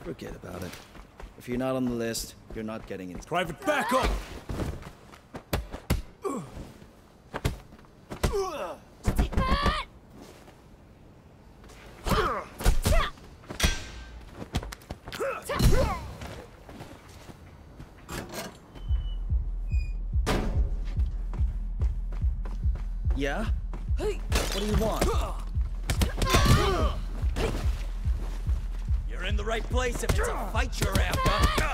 Forget about it. If you're not on the list, you're not getting any. Private backup! Yeah? What do you want? You're in the right place if it's a fight you're after.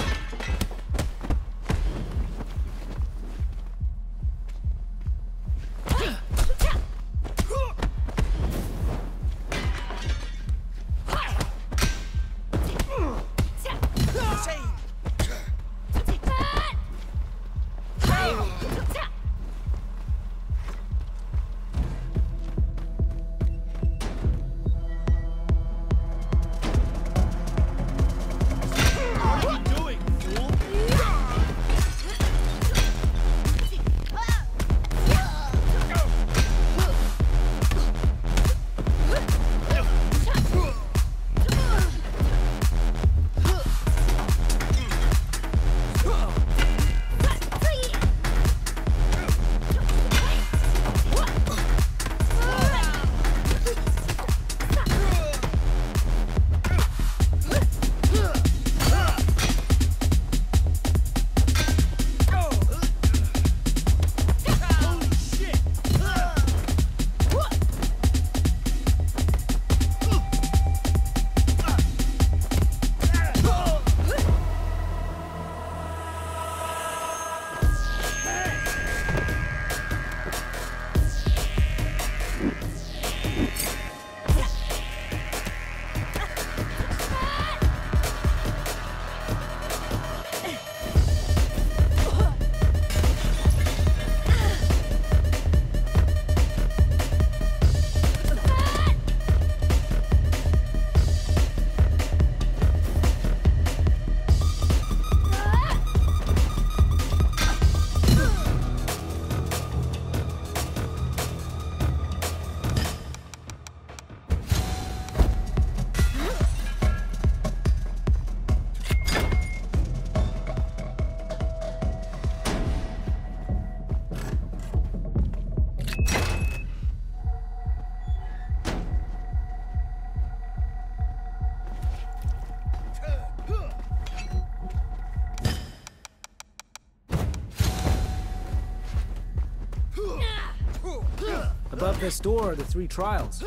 Above this door are the 3 trials.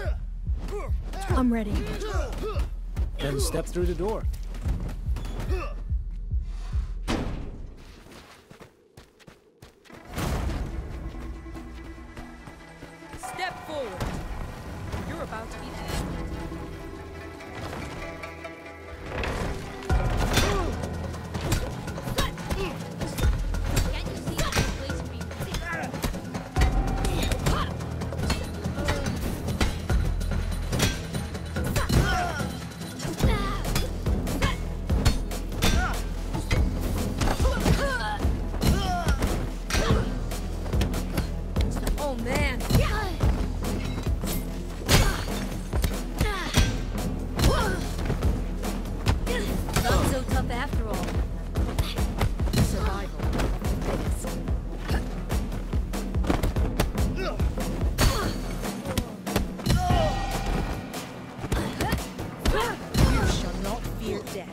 I'm ready. Then step through the door. Step forward. You're about to be tested. Oh man! Not so tough after all. Survival. You shall not fear death.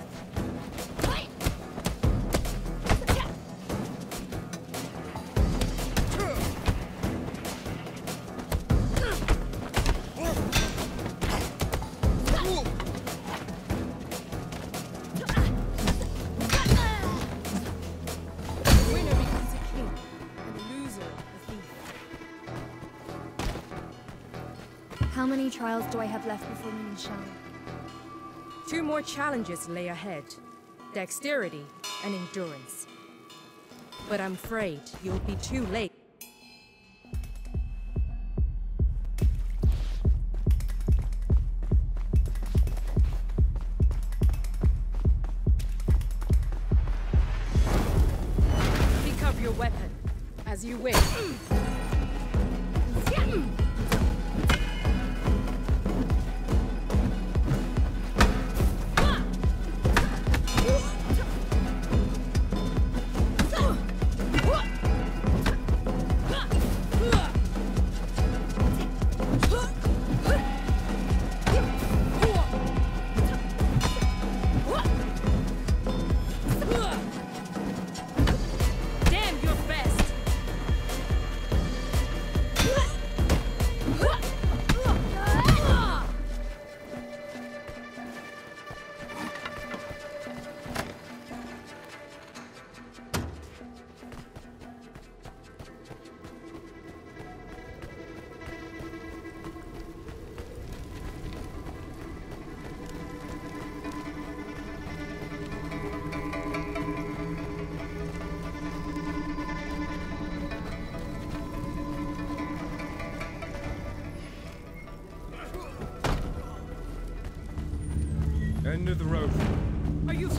How many trials do I have left before me to shine? 2 more challenges lay ahead. Dexterity and endurance. But I'm afraid you'll be too late. Pick up your weapon, as you wish. End of the road. Are you...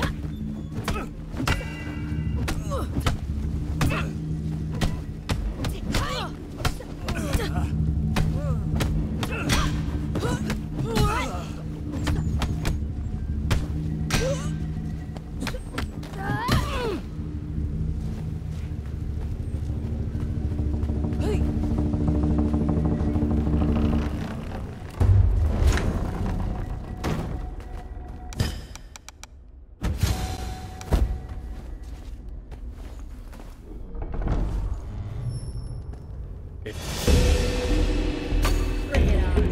Bring it on.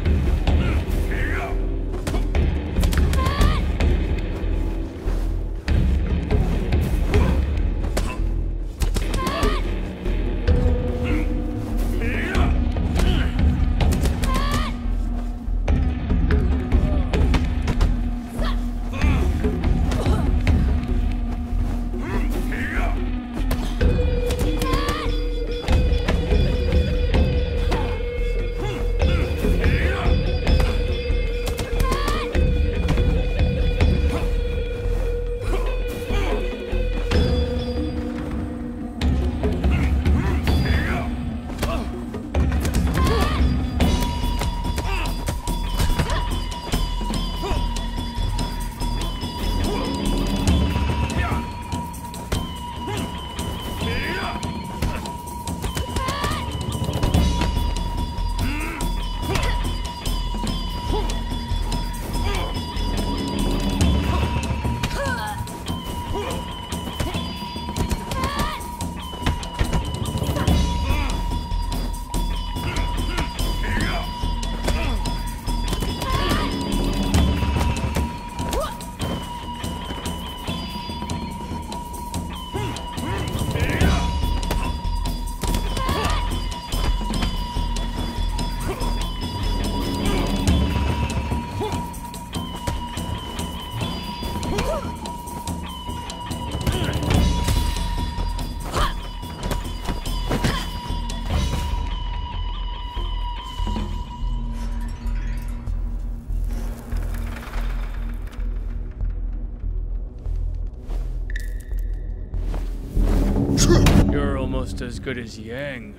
You're almost as good as Yang.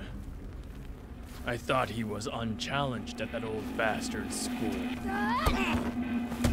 I thought he was unchallenged at that old bastard's school.